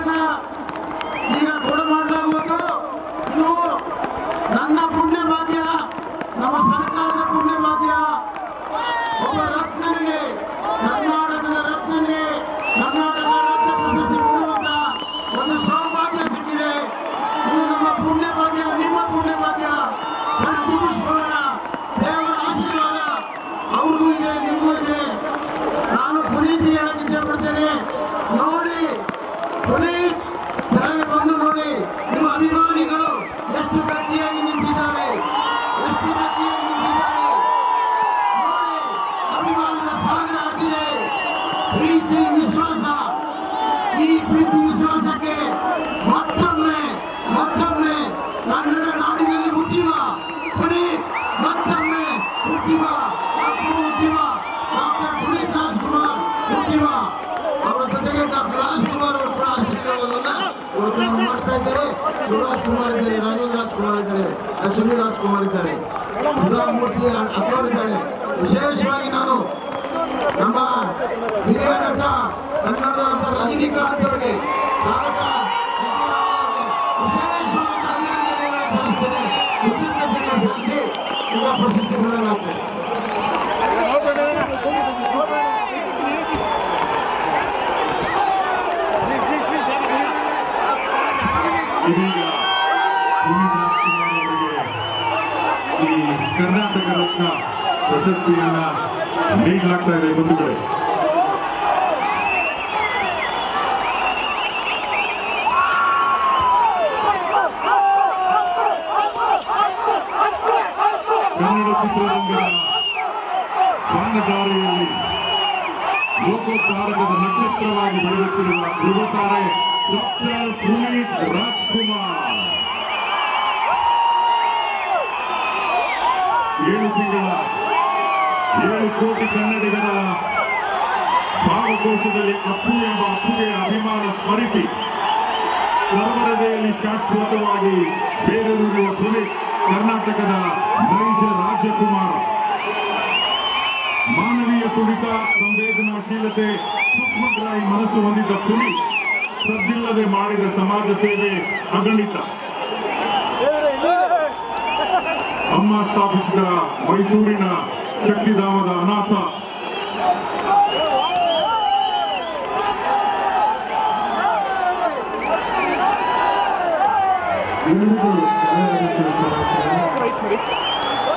ಪ್ರಶಸ್ತಿಯನ್ನ ಈಗ ಕೊಡಮಾಡಲಾಗುವುದು. ಇದು ನನ್ನ ಪುಣ್ಯ ಭಾಗ್ಯ, ನಮ್ಮ ಸರ್ಕಾರದ ಪುಣ್ಯ ಭಾಗ್ಯ. ಒಬ್ಬ ರತ್ನನಿಗೆ, ಕರ್ನಾಟಕದ ರತ್ನನಿಗೆ ಕರ್ನಾಟಕ ರತ್ನ ಪ್ರಶಸ್ತಿ ಕೊಡುವಂತ ಒಂದು ಸೌಭಾಗ್ಯ ಸಿಕ್ಕಿದೆ. ಇದು ನಮ್ಮ ಪುಣ್ಯ ಭಾಗ್ಯ, ನಿಮ್ಮ ಪುಣ್ಯ ಭಾಗ್ಯ. ತುಂಬಿಸ್ಕೊಳ್ಳೋಣ. ದೇವರ ಆಶೀರ್ವಾದ ಅವ್ರಿಗೂ ಇದೆ, ನಿಮಗೂ ಇದೆ. ನಾನು ಪುನೀತ್ ಹೇಳಕ್ಕೆ ಇಷ್ಟಪಡ್ತೇನೆ. ನೋಡಿ, ಪುನೀತ್ ತಲೆಗೆ ಬಂದು ನೋಡಿ, ನಿಮ್ಮ ಅಭಿಮಾನಿಗಳು ಎಷ್ಟು ಗಟ್ಟಿಯಾಗಿ ನಿಂತಿದ್ದಾರೆ, ಎಷ್ಟು ಗಟ್ಟಿಯಾಗಿ ನಿಂತಿದ್ದಾರೆ ನೋಡಿ. ಅಭಿಮಾನದ ಸಾಗರ ಹರಿದಿದೆ. ಪ್ರೀತಿ ವಿಶ್ವಾಸ, ಈ ಪ್ರೀತಿ ವಿಶ್ವಾಸಕ್ಕೆ ಮತ್ತೊಮ್ಮೆ ಕನ್ನಡ ನಾಡಿನಲ್ಲಿ ಹುಟ್ಟಿವ ಪುನೀತ್, ಮತ್ತೊಮ್ಮೆ ಹುಟ್ಟಿವ ಡಾಕ್ಟರ್ ಪುನೀತ್ ರಾಜ್ಕುಮಾರ್ ಹುಟ್ಟಿವ. ಅವರ ಜೊತೆಗೆ ಡಾಕ್ಟರ್ ರಾಜ್ಕುಮಾರ್ ಅವರು ಕೂಡ ಆಶೀರ್ವಾದವನ್ನ ಮಾಡ್ತಾ ಇದ್ದಾರೆ. ಶಿವರಾಜ್ ಕುಮಾರ್ ಇದ್ದಾರೆ, ರಾಜೇಂದ್ರ ರಾಜ್ಕುಮಾರ್ ಇದ್ದಾರೆ, ಅಶ್ವಿನಿ ರಾಜ್ಕುಮಾರ್ ಇದ್ದಾರೆ, ಸುಧಾಮೂರ್ತಿ ಅಕ್ಬರ್ ಇದ್ದಾರೆ. ವಿಶೇಷವಾಗಿ ನಾನು ನಮ್ಮ ಹಿರಿಯ ನಟ ಕನ್ನಡದ ರಜನಿಕಾಂತ್ ಅವರಿಗೆ, ತಾರಕ ವಿಶೇಷವಾದ ಅಭಿನಂದನೆಗಳನ್ನು ಸಲ್ಲಿಸ್ತೇನೆ. ಕೃತಜ್ಞತೆಯನ್ನು ಸಲ್ಲಿಸಿ ಈಗ ಪ್ರಶಸ್ತಿ ನೀಡಲಾಗ್ತದೆ. ಇದೀಗ ಪುನೀತ್ ರಾಜ್ಕುಮಾರ್ ಅವರಿಗೆ ಈ ಕರ್ನಾಟಕ ರತ್ನ ಪ್ರಶಸ್ತಿಯನ್ನ ನೀಡಲಾಗ್ತಾ ಇದೆ. ಬಂಧುಗಳೇ, ಕನ್ನಡ ಚಿತ್ರರಂಗದ ಬಾಣಧಾರೆಯಲ್ಲಿ ಲೋಕೋದ್ಧಾರಕದ ನಕ್ಷತ್ರವಾಗಿ ಬೆಳೆಯುತ್ತಿರುವ ಧ್ರುವತಾರೆ ಡಾಕ್ಟರ್ ಪುನೀತ್ ರಾಜ್ಕುಮಾರ್. 7 ತಿಂಗಳ 7 ಕೋಟಿ ಕನ್ನಡಿಗರ ಭಾವಕೋಶದಲ್ಲಿ ಅಪ್ಪು ಎಂಬ ಅಪ್ಪುಗೆಯ ಅಭಿಮಾನ ಸ್ಮರಿಸಿ ಸರ್ವರದೆಯಲ್ಲಿ ಶಾಶ್ವತವಾಗಿ ಬೇರೂರಿರುವ ಪುನೀತ್ ಕರ್ನಾಟಕದ ನೈಜ ರಾಜಕುಮಾರ. ಮಾನವೀಯ ತುಡಿತ, ಸಂವೇದನಾಶೀಲತೆ, ಸೂಕ್ಷ್ಮಗ್ರಾಹಿ ಮನಸ್ಸು ಹೊಂದಿದ್ದ ಪುನೀತ್ ಸದ್ದಿಲ್ಲದೆ ಮಾಡಿದ ಸಮಾಜ ಸೇವೆ ಅಗಣಿತ. ಅಮ್ಮ ಸ್ಥಾಪಿಸಿದ ಮೈಸೂರಿನ ಶಕ್ತಿಧಾಮದ ಅನಾಥ ಎಲ್ಲರಿಗೂ